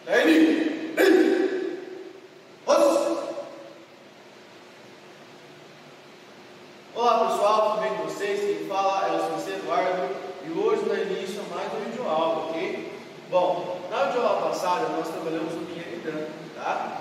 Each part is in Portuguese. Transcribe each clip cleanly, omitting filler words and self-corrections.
Olá pessoal, tudo bem com vocês? Quem fala é o Sr. Eduardo e hoje dá início a mais uma videoaula, ok? Bom, na videoaula passada nós trabalhamos um pouquinho dinâmica, tá?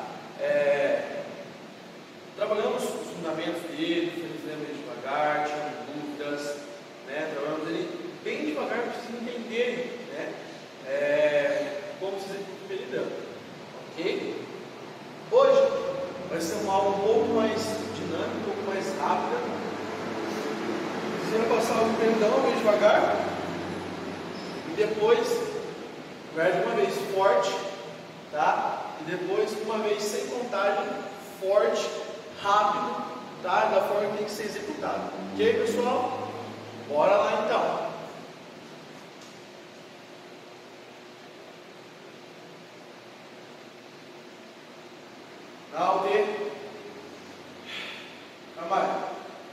Trabalhamos os fundamentos dele, fizemos ele devagar, tinha dúvidas, né? Trabalhamos ele bem devagar para vocês entenderem, né? Como vocês executam ele dinâmica, ok? Hoje vai ser uma aula um pouco mais dinâmica, um pouco mais rápida. Você vai passar o pendão bem devagar e depois vai de uma vez forte, tá? E depois uma vez sem contagem, forte, rápido, tá? Da forma que tem que ser executado. Ok, pessoal? Bora lá então. Now, ok? Come on.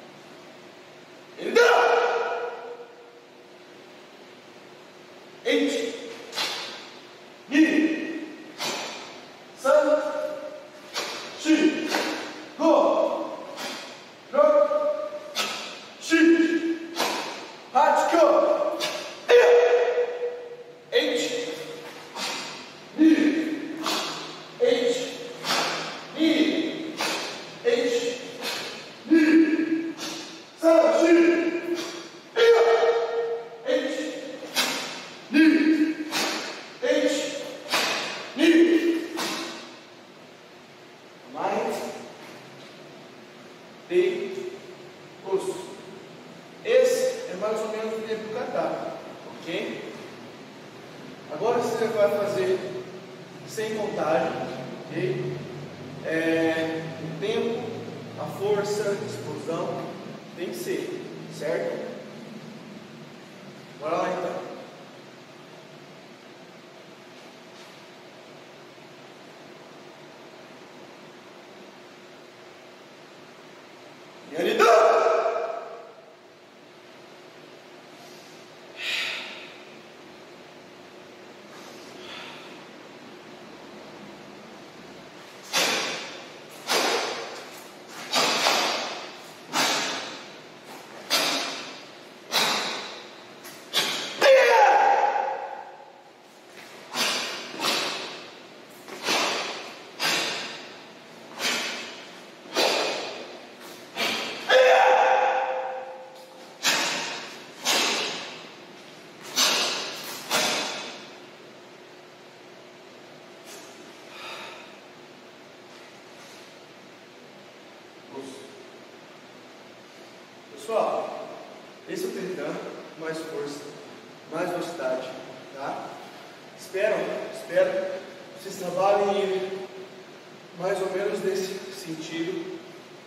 Esse é mais ou menos o tempo do kata, ok? Agora você vai fazer sem contagem, ok? O tempo, a força, a explosão tem que ser, certo? Bora lá então. Pessoal, esse é o pendão, mais força, mais velocidade, tá? Espero que vocês trabalhem ele mais ou menos nesse sentido,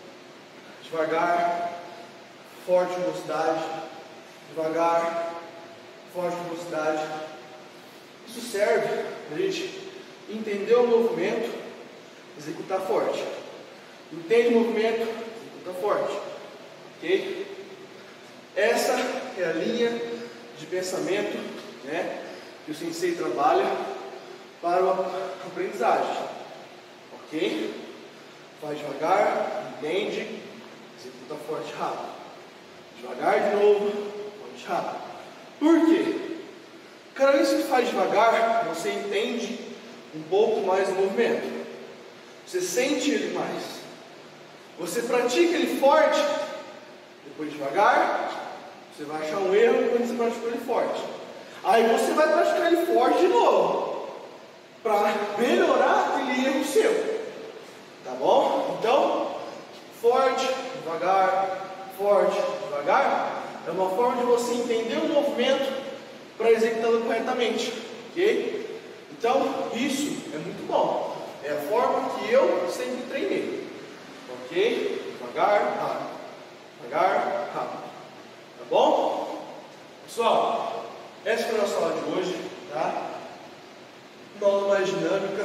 devagar, forte velocidade, devagar, forte velocidade. Isso serve para a gente entender o movimento, executar forte. Entende o movimento, executa forte. Ok? Essa é a linha de pensamento, né, que o sensei trabalha para a aprendizagem. Ok? Faz devagar, entende, executa forte, rápido. Devagar de novo, forte, rápido. Por quê? Cada vez que faz devagar, você entende um pouco mais o movimento. Você sente ele mais. Você pratica ele forte. Depois devagar, você vai achar um erro quando você praticou ele forte. Aí você vai praticar ele forte de novo, para melhorar aquele erro seu. Tá bom? Então, forte, devagar, é uma forma de você entender o movimento para executá-lo corretamente. Ok? Então, isso é muito bom. É a forma que eu sempre treinei. Ok? Devagar, rápido. Devagar, rápido. Tá bom? Pessoal, essa foi a nossa aula de hoje, tá? Uma aula mais dinâmica.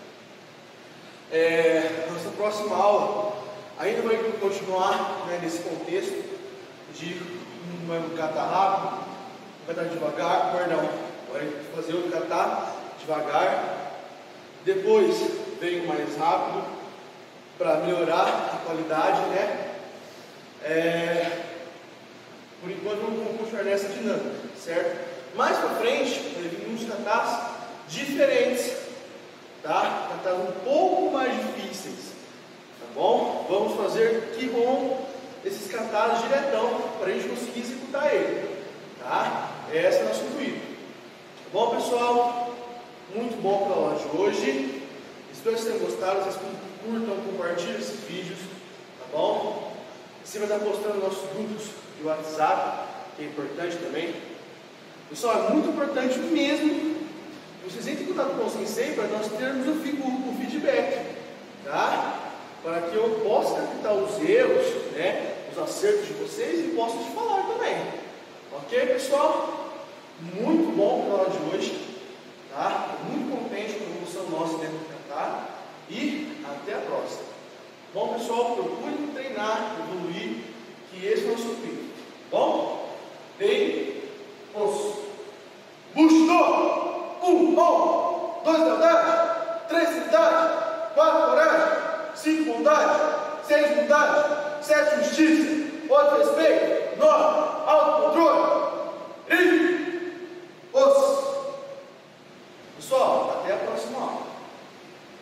Nossa próxima aula ainda vai continuar, né, nesse contexto de um kata rápido, um kata devagar, perdão. Vai fazer o kata devagar Depois vem o mais rápido para melhorar a qualidade, né? Por enquanto vamos continuar nessa dinâmica, certo? Mais para frente, vai vir uns katas diferentes, tá? Katas um pouco mais difíceis, tá bom? Vamos fazer Kihon, esses katas diretão, para a gente conseguir executar ele, tá? Esse é o nosso intuito. Tá bom, pessoal? Muito bom para a aula de hoje. Espero que vocês tenham gostado. Vocês curtam, compartilhem esses vídeos, tá bom? Você vai estar postando nossos grupos de WhatsApp, que é importante também. Pessoal, é muito importante mesmo que vocês entrem em contato com o Sensei para nós termos o feedback, tá? Para que eu possa captar os erros, né, os acertos de vocês e possa te falar também. Ok, pessoal? Muito bom para a aula de hoje, tá? Estou muito contente com a evolução nossa dentro do kata e até a próxima. Bom, pessoal, procure treinar, evoluir, que esse é o nosso intuito. Bom? Bem, osso. Bushido! 1, bom! 2, lealdade! 3, seriedade! 4, coragem! 5, bondade! 6, bondade! 7, justiça! 8, respeito! 9, autocontrole!